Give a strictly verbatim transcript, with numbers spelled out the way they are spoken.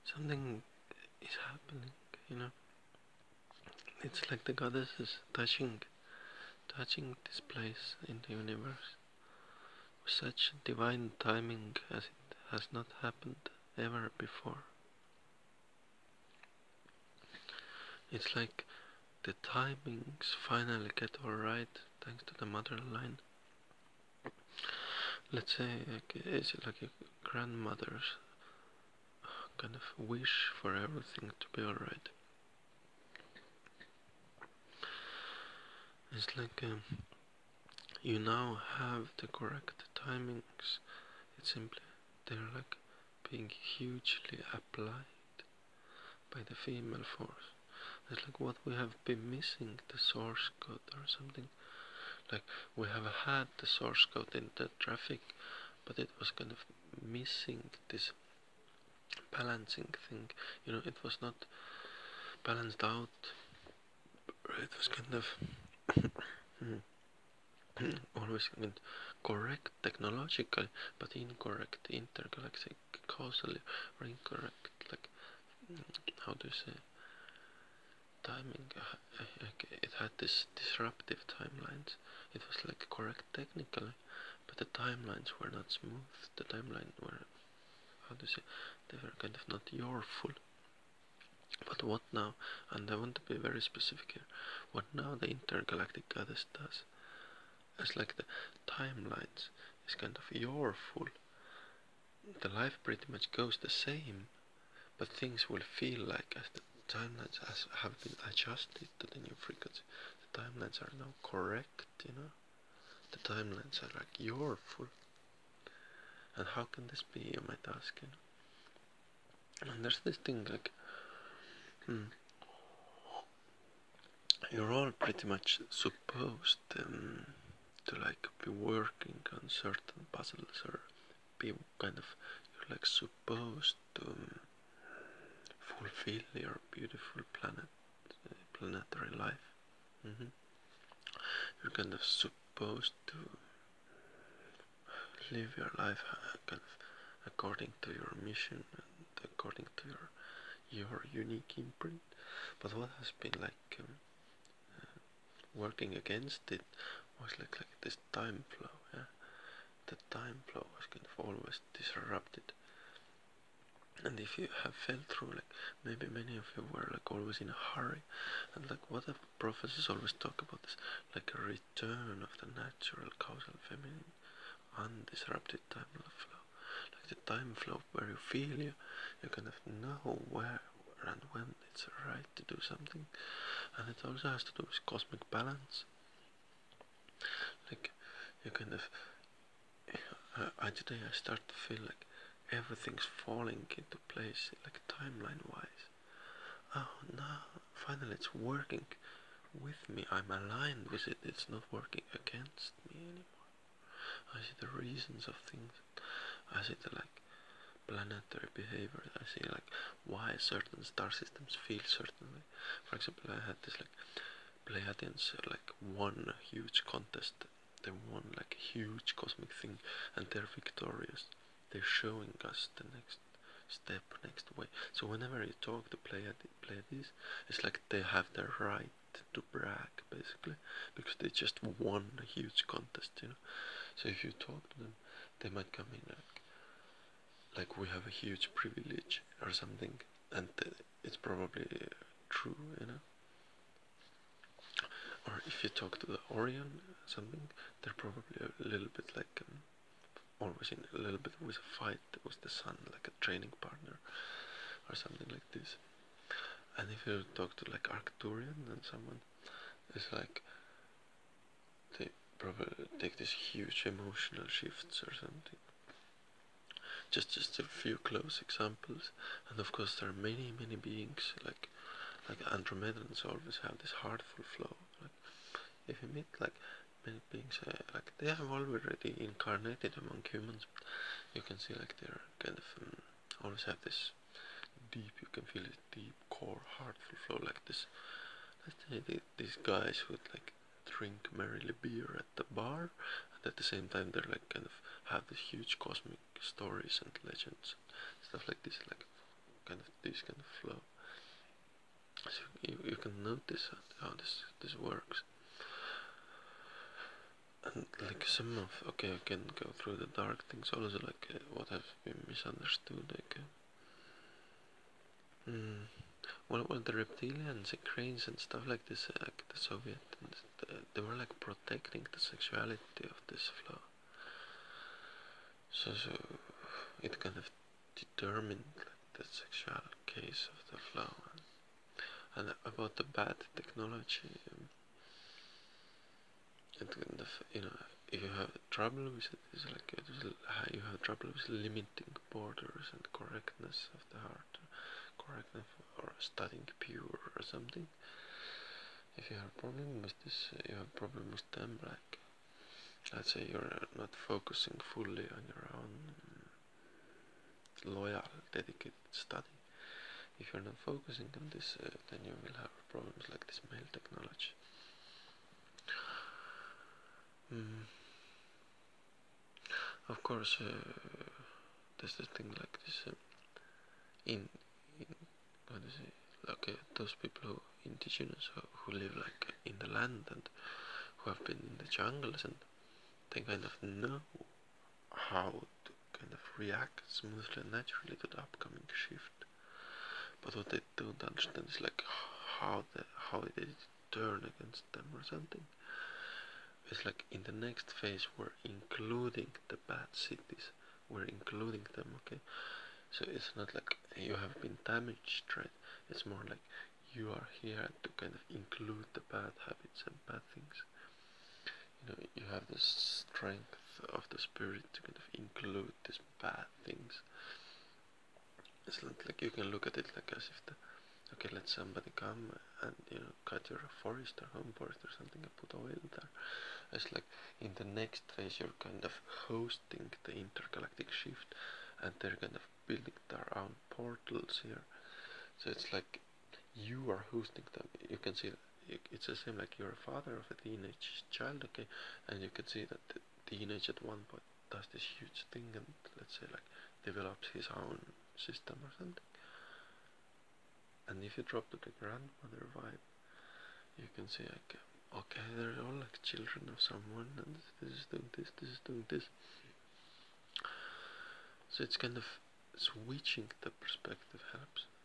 something is happening, you know. It's like the goddess is touching, touching this place in the universe with such divine timing as it has not happened ever before. It's like the timings finally get alright thanks to the mother line. Let's say like, it's like a grandmother's kind of wish for everything to be alright. It's like um, you now have the correct timings. It's simply they're like being hugely applied by the female force. It's like what we have been missing, the source code or something. Like we have had the source code in the traffic, but it was kind of missing this balancing thing. You know, it was not balanced out. It was kind of always I mean, correct technologically, but incorrect intergalactic causally, or incorrect like how do you say timing. Uh, it had this disruptive timelines. It was like correct technically, but the timelines were not smooth. The timeline were how do you say they were kind of not your full. But what now? And I want to be very specific here. What now the intergalactic goddess does is like the timelines is kind of your full. The life pretty much goes the same, but things will feel like as the timelines has, have been adjusted to the new frequency. The timelines are now correct, you know. The timelines are like your full. And how can this be, you might ask, you know? And there's this thing like, hmm, you're all pretty much supposed um, to like be working on certain puzzles or be kind of, you're like supposed to um, fulfill your beautiful planet, uh, planetary life. Mm-hmm. You're kind of supposed to live your life uh, kind of according to your mission and according to your your unique imprint. But what has been like um, uh, working against it was like like this time flow. Yeah, the time flow was kind of always disrupted. And if you have fell through, like maybe many of you were like always in a hurry, and like what the prophecies always talk about is like a return of the natural causal feminine, undisrupted time flow, like the time flow where you feel you, you kind of know where and when it's right to do something, and it also has to do with cosmic balance. Like you kind of, uh, I today I start to feel like everything's falling into place, like timeline wise. Oh no, finally it's working with me. I'm aligned with it. It's not working against me anymore. I see the reasons of things. I see the like planetary behavior. I see like why certain star systems feel certainly. For example, I had this like Pleiadians uh, like won a huge contest. They won like a huge cosmic thing, and they're victorious. They're showing us the next step, next way. So whenever you talk to Pleiades, it's like they have the right to brag, basically, because they just won a huge contest, you know. So if you talk to them, they might come in like, like we have a huge privilege or something, and it's probably true, you know. Or if you talk to the Orion, something, they're probably a little bit like um, always in a little bit with a fight with the sun, like a training partner or something like this. And if you talk to like Arcturian and someone, it's like they probably take these huge emotional shifts or something. Just just a few close examples, and of course there are many many beings like like Andromedans always have this heartful flow. Like if you meet like many beings, uh, like they have already incarnated among humans, but you can see like they're kind of um, always have this deep. You can feel this deep core heartful flow, like this. Let's say they, these guys who like drink merrily beer at the bar, and at the same time they're like kind of have these huge cosmic stories and legends, stuff like this, like kind of this kind of flow. So you, you can notice how this this works. And like some of, okay, I can go through the dark things also, like uh, what have been misunderstood, like uh, mm, well, well, the reptilians and cranes and stuff like this, uh, like the Soviet, they were like protecting the sexuality of this flow. So, so it kind of determined like, the sexual case of the flow. And, and about the bad technology, um, it kind of, you know, if you have trouble with it, it's like it is, you have trouble with limiting borders and correctness of the heart, correctness or studying pure or something. If you have a problem with this, you have a problem with them, like, let's say you're not focusing fully on your own loyal, dedicated study. If you're not focusing on this, uh, then you will have problems like this male technology. Mm. Of course, uh, there's the thing like this. Uh, in, in what is it? Like uh, those people who indigenous who, who live like in the land and who have been in the jungles, and they kind of know how to kind of react smoothly and naturally to the upcoming shift. But what they don't understand is like how the how it did turn against them or something. It's like in the next phase we're including the bad cities. We're including them, okay? So it's not like you have been damaged, right? It's more like you are here to kind of include the bad habits and bad things. You know, you have the strength of the spirit to kind of include these bad things. It's not like you can look at it like as if the, okay, let somebody come and, you know, cut your forest or home forest or something and put oil there. It's like in the next phase you're kind of hosting the intergalactic shift, and they're kind of building their own portals here. So it's like you are hosting them. You can see it's the same like you're a father of a teenage child, okay, and you can see that the teenage at one point does this huge thing and let's say like develops his own system or something. And if you drop to the grandmother vibe, you can see like, okay, they're all like children of someone, and this is doing this, this is doing this. So it's kind of switching the perspective helps.